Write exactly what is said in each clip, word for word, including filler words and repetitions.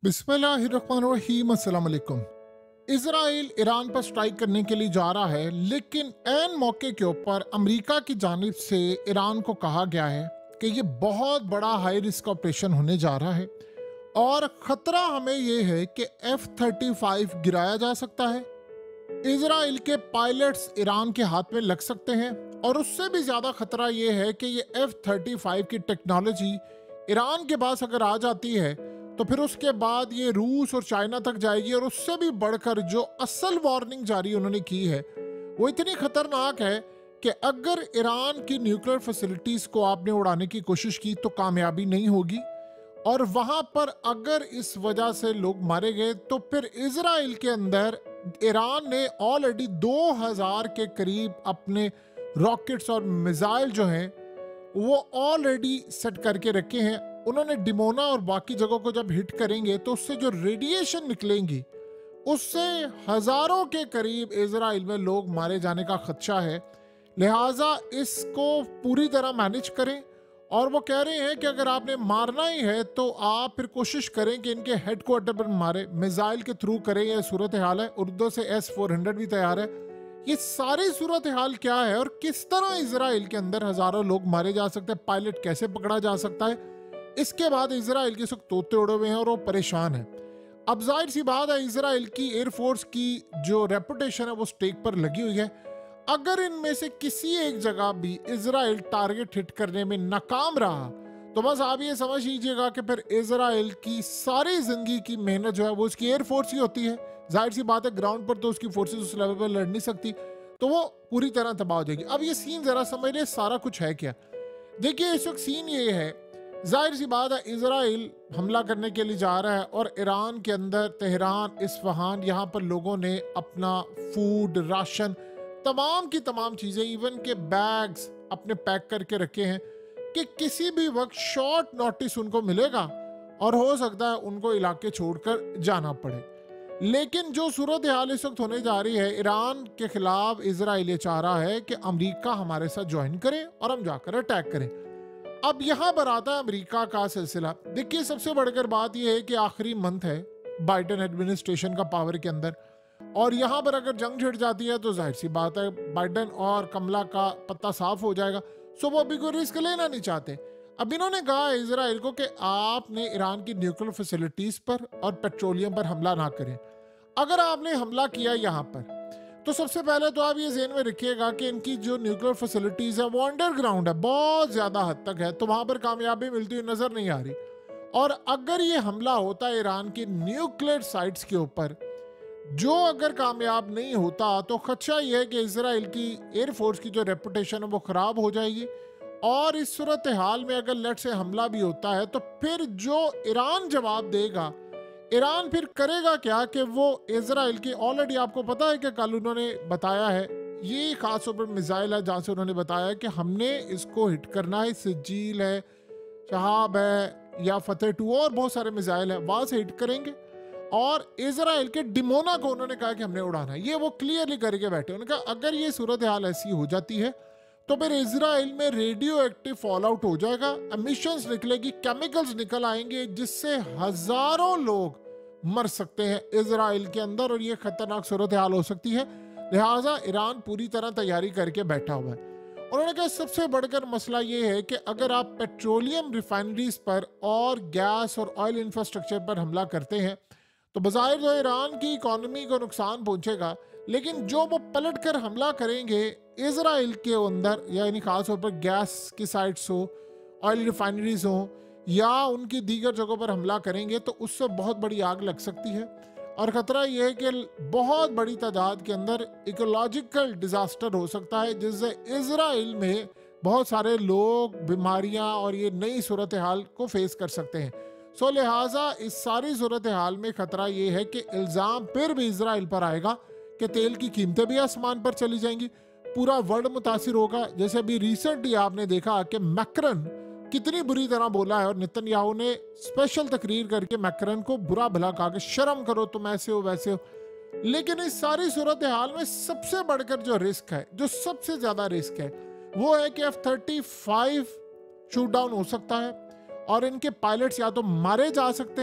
बिस्मिल्लाहिर्रहमानिर्रहीम, अस्सलाम वालेकुम। इजराइल ईरान पर स्ट्राइक करने के लिए जा रहा है, लेकिन ऐन मौके के ऊपर अमेरिका की जानिब से ईरान को कहा गया है कि ये बहुत बड़ा हाई रिस्क ऑपरेशन होने जा रहा है और ख़तरा हमें ये है कि एफ थर्टी फाइव गिराया जा सकता है। इजराइल के पायलट्स ईरान के हाथ में लग सकते हैं और उससे भी ज़्यादा ख़तरा ये है कि ये एफ थर्टी फाइव की टेक्नोलॉजी ईरान के पास अगर आ जाती है तो फिर उसके बाद ये रूस और चाइना तक जाएगी और उससे भी बढ़कर जो असल वार्निंग जारी उन्होंने की है वो इतनी खतरनाक है कि अगर ईरान की न्यूक्लियर फैसिलिटीज को आपने उड़ाने की कोशिश की तो कामयाबी नहीं होगी और वहां पर अगर इस वजह से लोग मारे गए तो फिर इजराइल के अंदर ईरान ने ऑलरेडी दो हज़ार के करीब अपने रॉकेट्स और मिसाइल जो हैं वो ऑलरेडी सेट करके रखे हैं। उन्होंने डिमोना और बाकी जगहों को जब हिट करेंगे तो उससे जो रेडिएशन निकलेंगी उससे हजारों के करीब इजराइल में लोग मारे जाने का खदशा है। लिहाजा इसको पूरी तरह मैनेज करें और वो कह रहे हैं कि अगर आपने मारना ही है तो आप फिर कोशिश करें कि इनके हेडक्वार्टर पर मारे, मिसाइल के थ्रू करें। यह सूरत हाल है। उर्दू से एस फोर हंड्रेड भी तैयार है। ये सारी सूरत हाल क्या है और किस तरह इजराइल के अंदर हजारों लोग मारे जा सकते हैं, पायलट कैसे पकड़ा जा सकता है। इसके बाद इजराइल के सब तोते उड़े हुए हैं और वो परेशान है। अब जाहिर सी बात है इजराइल की एयरफोर्स की जो रेपुटेशन है वो स्टेक पर लगी हुई है। अगर इनमें से किसी एक जगह भी इजराइल टारगेट हिट करने में नाकाम रहा तो बस आप ये समझ लीजिएगा कि फिर इजराइल की सारी जिंदगी की मेहनत जो है वो उसकी एयरफोर्स ही होती है। जाहिर सी बात है ग्राउंड पर तो उसकी फोर्सेस उस लेवल पर लड़ नहीं सकती, तो वो पूरी तरह तबाह हो जाएगी। अब ये सीन जरा समझ ले सारा कुछ है क्या। देखिए इस वक्त सीन ये है, जाहिर सी बात है इजराइल हमला करने के लिए जा रहा है और ईरान के अंदर तेहरान, इस्फहान, यहाँ पर लोगों ने अपना फूड, राशन, तमाम की तमाम चीज़ें, इवन के बैग्स अपने पैक करके रखे हैं कि किसी भी वक्त शॉर्ट नोटिस उनको मिलेगा और हो सकता है उनको इलाके छोड़कर जाना पड़े। लेकिन जो सूरत हाल इस वक्त होने जा रही है, ईरान के खिलाफ इजराइल ये चाह रहा है कि अमेरिका हमारे साथ ज्वाइन करे और हम जाकर अटैक करें। अब यहाँ पर आता है अमेरिका का सिलसिला। देखिए सबसे बढ़कर बात यह है कि आखिरी मंथ है बाइडेन एडमिनिस्ट्रेशन का पावर के अंदर और यहाँ पर अगर जंग छिड़ जाती है तो जाहिर सी बात है बाइडेन और कमला का पत्ता साफ हो जाएगा। सो वो अभी कोई रिस्क लेना नहीं चाहते। अब इन्होंने कहा इजराइल को कि आपने ईरान की न्यूक्लियर फैसिलिटीज पर और पेट्रोलियम पर हमला ना करें। अगर आपने हमला किया यहाँ पर तो सबसे पहले तो आप ये ज़हन में रखिएगा कि इनकी जो न्यूक्लियर फैसिलिटीज है वो अंडरग्राउंड है, बहुत ज्यादा हद तक है, तो वहां पर कामयाबी मिलती हुई नजर नहीं आ रही। और अगर ये हमला होता है ईरान की न्यूक्लियर साइट्स के ऊपर, जो अगर कामयाब नहीं होता तो खदशा यह है कि इजराइल की एयरफोर्स की जो रेपुटेशन है वो खराब हो जाएगी। और इस सूरत हाल में अगर लेट से हमला भी होता है तो फिर जो ईरान जवाब देगा, ईरान फिर करेगा क्या कि वो इजराइल की, ऑलरेडी आपको पता है कि कल उन्होंने बताया है, ये खास तौर पर मिसाइल है जहाँ से उन्होंने बताया कि हमने इसको हिट करना है, सिजील है, शहाब है या फतेह टू और बहुत सारे मिसाइल है, वहां से हिट करेंगे। और इजराइल के डिमोना को उन्होंने कहा कि हमने उड़ाना है, ये वो क्लियरली करके बैठे। उन्होंने कहा अगर ये सूरत हाल ऐसी हो जाती है तो फिर इजराइल में रेडियो एक्टिव फॉल आउट हो जाएगा, एमिशंस निकलेगी, केमिकल्स निकल आएंगे जिससे हजारों लोग मर सकते हैं इजराइल के अंदर और ये खतरनाक सूरत हाल हो सकती है। लिहाजा ईरान पूरी तरह तैयारी करके बैठा हुआ है। उन्होंने कहा सबसे बढ़कर मसला ये है कि अगर आप पेट्रोलियम रिफाइनरीज पर और गैस और ऑयल इंफ्रास्ट्रक्चर पर हमला करते हैं तो बज़ाहिर तो ईरान की इकोनॉमी को नुकसान पहुंचेगा, लेकिन जो वो पलट कर हमला करेंगे इजराइल के अंदर, यानी खास तौर पर गैस की साइट्स हो, ऑयल रिफाइनरीज हो या उनकी दीगर जगहों पर हमला करेंगे तो उससे बहुत बड़ी आग लग सकती है। और ख़तरा यह है कि बहुत बड़ी तादाद के अंदर इकोलॉजिकल डिजास्टर हो सकता है जिससे इजराइल में बहुत सारे लोग बीमारियां और ये नई सूरत हाल को फेस कर सकते हैं। सो लिहाजा इस सारी सूरत हाल में खतरा ये है कि इल्ज़ाम फिर भी इजराइल पर आएगा कि तेल की कीमतें भी आसमान पर चली जाएंगी, पूरा वर्ल्ड मुतासिर होगा। जैसे अभी रिसेंटली आपने देखा कि मैक्रन कितनी बुरी तरह बोला है और नेतन्याहू ने स्पेशल तकरीर करके मैक्रन को बुरा भला कहा कि शर्म करो, तुम ऐसे हो वैसे हो। लेकिन इस सारी सूरत हाल में सबसे बढ़कर जो रिस्क है, जो सबसे ज्यादा रिस्क है, वो है कि F thirty five shoot down हो सकता है और इनके पायलट्स या तो मारे जा सकते हैं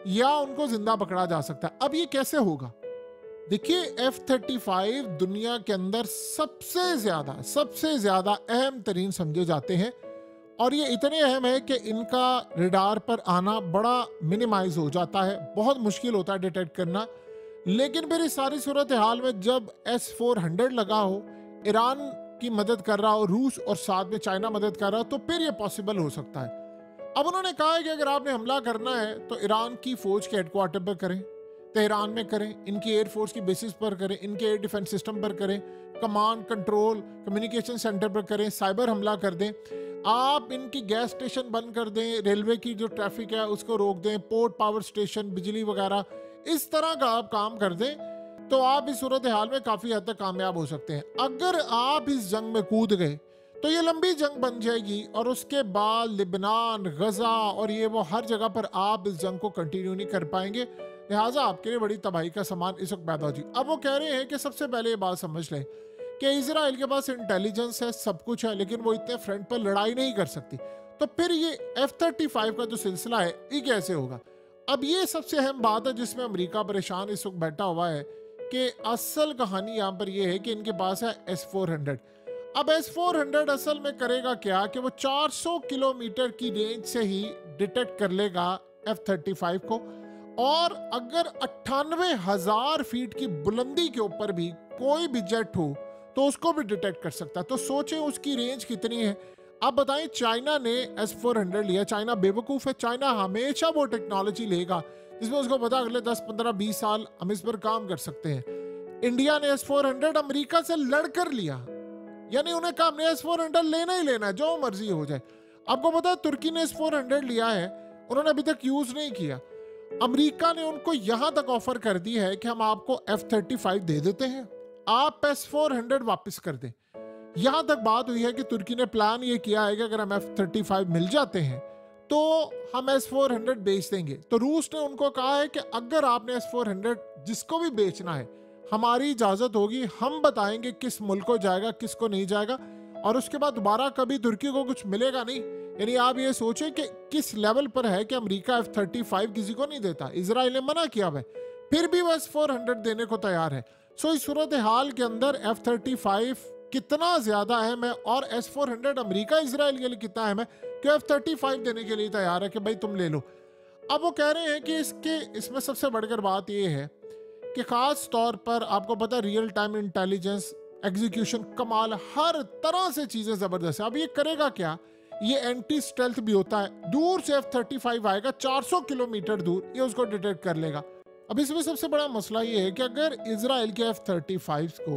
या उनको जिंदा पकड़ा जा सकता है। अब ये कैसे होगा? देखिए, एफ थर्टी फाइव दुनिया के अंदर सबसे ज्यादा सबसे ज्यादा अहम तरीन समझे जाते हैं और ये इतने अहम है कि इनका रडार पर आना बड़ा मिनिमाइज हो जाता है, बहुत मुश्किल होता है डिटेक्ट करना। लेकिन फिर इस सारी सूरत हाल में जब एस फोर हंड्रेड लगा हो, ईरान की मदद कर रहा हो रूस और साथ में चाइना मदद कर रहा हो, तो फिर ये पॉसिबल हो सकता है। अब उन्होंने कहा है कि अगर आपने हमला करना है तो ईरान की फौज के हेडक्वार्टर पर करें, तेहरान में करें, इनकी एयरफोर्स की बेसिस पर करें, इनके एयर डिफेंस सिस्टम पर करें, कमांड कंट्रोल कम्युनिकेशन सेंटर पर करें, साइबर हमला कर दें, आप इनकी गैस स्टेशन बंद कर दें, रेलवे की जो ट्रैफिक है उसको रोक दें, पोर्ट पावर स्टेशन, बिजली वगैरह, इस तरह का आप काम कर दें तो आप इस सूरत हाल में काफ़ी हद तक कामयाब हो सकते हैं। अगर आप इस जंग में कूद गए तो ये लंबी जंग बन जाएगी और उसके बाद लिबनान, गजा और ये वो हर जगह पर आप इस जंग को कंटिन्यू नहीं कर पाएंगे, लिहाजा आपके लिए बड़ी तबाही का सामान इस वक्त पैदा हो जाए। अब वो कह रहे हैं कि सबसे पहले ये बात समझ लें कि इजराइल के पास इंटेलिजेंस है, सब कुछ है, लेकिन वो इतने फ्रंट पर लड़ाई नहीं कर सकती। तो फिर ये एफ थर्टी फाइव का जो सिलसिला है ये कैसे होगा? अब ये सबसे अहम बात है जिसमें अमेरिका परेशान इस वक्त बैठा हुआ है कि असल कहानी यहाँ पर ये है कि इनके पास है एस फोर हंड्रेड। अब एस फोर हंड्रेड असल में करेगा क्या कि वो चार सौ किलोमीटर की रेंज से ही डिटेक्ट कर लेगा एफ थर्टी फाइव को, और अगर अट्ठानवे हजार फीट की बुलंदी के ऊपर भी कोई भी जेट हो तो उसको भी डिटेक्ट कर सकता है। तो सोचें उसकी रेंज कितनी है। आप बताएं, चाइना ने एस फोर हंड्रेड लिया, चाइना बेवकूफ़ है, चाइना हमेशा वो टेक्नोलॉजी लेगा जिसमें उसको पता अगले दस पंद्रह बीस साल हम इस पर काम कर सकते हैं। इंडिया ने एस फोर हंड्रेड अमेरिका से लड़कर लिया, यानी उन्हें कहा हमने एस फोर हंड्रेड लेना ही लेना है, जो मर्जी हो जाए। आपको पता है तुर्की ने एस फोर हंड्रेड लिया है, उन्होंने अभी तक यूज नहीं किया। अमेरिका ने उनको यहां तक ऑफर कर दी है कि हम आपको एफ थर्टी फाइव दे देते हैं, आप एस फोर हंड्रेड वापस कर दें। यहां तक बात हुई है कि तुर्की ने प्लान ये किया है कि अगर हम एफ थर्टी फाइव मिल जाते हैं तो हम एस फोर हंड्रेड बेच देंगे। तो रूस ने उनको कहा है कि अगर आपने एस फोर हंड्रेड जिसको भी बेचना है हमारी इजाजत होगी, हम बताएंगे किस मुल्क को जाएगा किसको नहीं जाएगा, और उसके बाद दोबारा कभी तुर्की को कुछ मिलेगा नहीं। यानी आप ये सोचें कि किस लेवल पर है कि अमेरिका एफ थर्टी फाइव किसी को नहीं देता। इजराइल ने मना किया हुआ है, फिर भी वो एस फोर हंड्रेड देने को तैयार है। सो इस सूरत हाल के अंदर एफ थर्टी फाइव कितना ज्यादा अहम है और S four hundred America Israel के लिए कितना अहम है कि एफ थर्टी फाइव देने के लिए तैयार है कि भाई तुम ले लो। अब वो कह रहे हैं कि इसके इसमें सबसे बढ़कर बात ये है कि खास तौर पर आपको पता है रियल टाइम इंटेलिजेंस, एग्जीक्यूशन कमाल, हर तरह से चीजें जबरदस्त है। अब ये करेगा क्या, ये एंटी स्टेल्थ भी होता है, दूर से एफ थर्टी फाइव आएगा चार सौ किलोमीटर दूर, ये उसको डिटेक्ट कर लेगा। अब इसमें सबसे बड़ा मसला ये है कि अगर इजराइल के एफ थर्टी फाइव को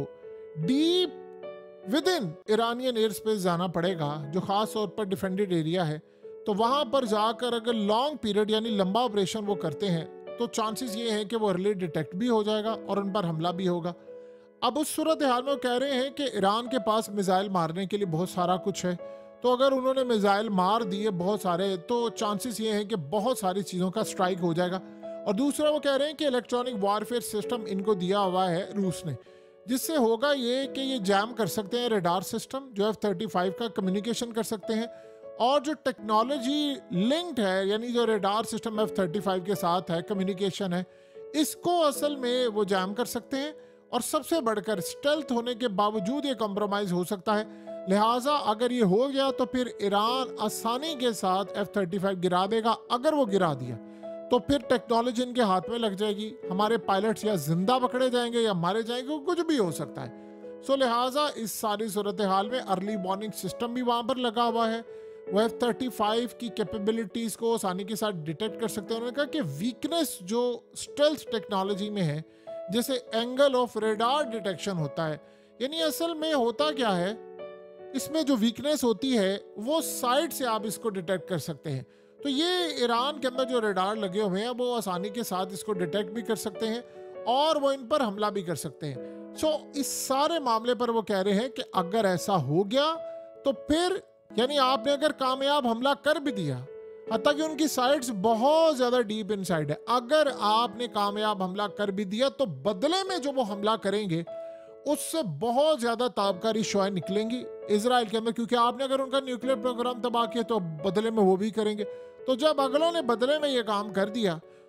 deep within Iranian air space जाना पड़ेगा, जो खास तौर पर डिफेंडेड एरिया है, तो वहां पर जाकर अगर लॉन्ग पीरियड यानी लंबा ऑपरेशन वो करते हैं तो चांसेस ये हैं कि वो अर्ली डिटेक्ट भी हो जाएगा और उन पर हमला भी होगा। अब उस सूरत हाल में वो कह रहे हैं कि ईरान के पास मिसाइल मारने के लिए बहुत सारा कुछ है, तो अगर उन्होंने मिसाइल मार दिए बहुत सारे तो चांसेस ये हैं कि बहुत सारी चीज़ों का स्ट्राइक हो जाएगा। और दूसरा वो कह रहे हैं कि इलेक्ट्रॉनिक वारफेयर सिस्टम इनको दिया हुआ है रूस ने, जिससे होगा ये कि ये जैम कर सकते हैं रडार सिस्टम जो एफ थर्टी फाइव का कम्युनिकेशन कर सकते हैं, और जो टेक्नोलॉजी लिंक्ड है यानी जो radar system F thirty five के साथ है, कम्युनिकेशन है, इसको असल में वो जैम कर सकते हैं। और सबसे बढ़कर स्टेल्थ होने के बावजूद ये कॉम्प्रोमाइज हो सकता है। लिहाजा अगर ये हो गया तो फिर ईरान आसानी के साथ एफ थर्टी फाइव गिरा देगा। अगर वो गिरा दिया तो फिर टेक्नोलॉजी इनके हाथ में लग जाएगी, हमारे पायलट्स या जिंदा पकड़े जाएंगे या मारे जाएंगे, कुछ भी हो सकता है। सो लिहाजा इस सारी सूरत हाल में अर्ली वार्निंग सिस्टम भी वहां पर लगा हुआ है, वो एफ थर्टी फाइव की कैपेबिलिटीज को आसानी के साथ डिटेक्ट कर सकते हैं। उन्होंने कहा कि वीकनेस जो स्टेल्थ टेक्नोलॉजी में है, जैसे एंगल ऑफ रेडार डिटेक्शन होता है, यानी असल में होता क्या है, इसमें जो वीकनेस होती है वो साइड से आप इसको डिटेक्ट कर सकते हैं। तो ये ईरान के अंदर जो रेडार लगे हुए हैं वो आसानी के साथ इसको डिटेक्ट भी कर सकते हैं और वो इन पर हमला भी कर सकते हैं। सो इस सारे मामले पर वो कह रहे हैं कि अगर ऐसा हो गया तो फिर यानी आपने अगर कामयाब हमला कर भी दिया, हत्ता कि उनकी साइड्स बहुत ज्यादा डीप इनसाइड है, अगर आपने कामयाब हमला कर भी दिया तो बदले में जो वो हमला करेंगे उससे बहुत ज्यादा ताबकारी शुआएं निकलेंगी इजराइल के अंदर, क्योंकि आपने अगर उनका न्यूक्लियर प्रोग्राम तबाह किया तो बदले में वो भी करेंगे। तो जब अगलों ने बदले में ये काम कर दिया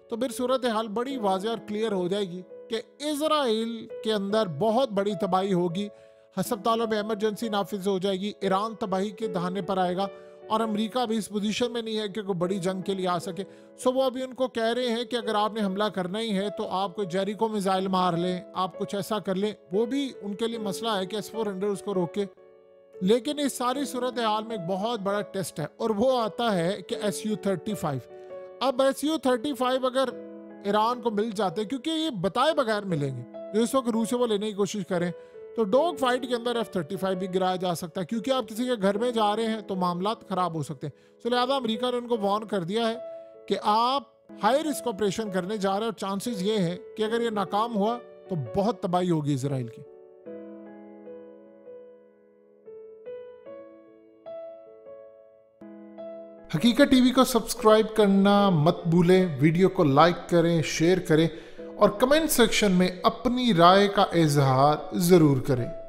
तो फिर सूरत हाल बड़ी वाज़ेह और क्लियर हो जाएगी कि इजराइल के अंदर बहुत बड़ी तबाही होगी, हस्पतालों में इमरजेंसी नाफिज हो जाएगी, ईरान तबाही के दहाने पर आएगा और अमेरिका भी इस पोजीशन में नहीं है कि कोई बड़ी जंग के लिए आ सके। सो वो अभी उनको कह रहे हैं कि अगर आपने हमला करना ही है तो आप कोई जेरिको मिसाइल मार लें, आप कुछ ऐसा कर लें। वो भी उनके लिए मसला है कि एस फोर हंड्रेड उसको रोके। लेकिन इस सारी सूरत हाल में एक बहुत बड़ा टेस्ट है और वो आता है कि एस यू थर्टी फाइव। अब एस यू थर्टी फाइव अगर ईरान को मिल जाते, क्योंकि ये बताए बगैर मिलेंगे, जो इस वक्त रूस से वो लेने की कोशिश करें, तो डॉग फाइट के अंदर एफ थर्टी फाइव भी गिराया जा सकता है, क्योंकि आप किसी के घर में जा रहे हैं तो मामला खराब हो सकते हैं। तो लिहाजा अमेरिका ने उनको वार्न कर दिया है कि आप हाई रिस्क ऑपरेशन करने जा रहे हैं और चांसेस ये हैं कि अगर ये नाकाम हुआ तो बहुत तबाही होगी इसराइल की। हकीकत टीवी को सब्सक्राइब करना मत भूलें, वीडियो को लाइक करें, शेयर करें और कमेंट सेक्शन में अपनी राय का इजहार ज़रूर करें।